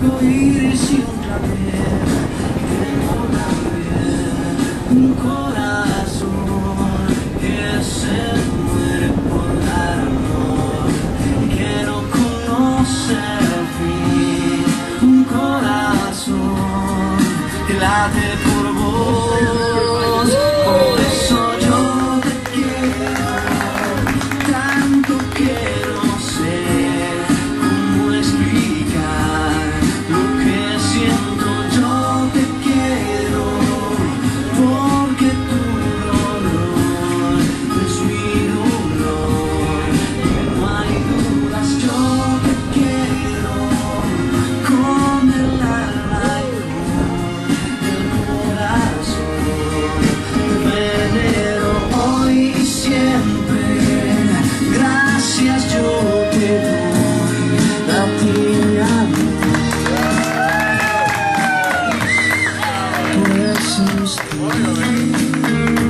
arcoíris y un clavel, tengo también un corazón que se muere por dar amor, que no conoce el fin, un corazón que late por vos, por eso yo te quiero, tanto quiero ser, cómo explicar lo que siento, yo te quiero, porque tu dolor es mi dolor, no hay dudas, yo te quiero, con el alma y con el corazón, te venero hoy y siempre, gracias yo te doy a ti, amor, por existir.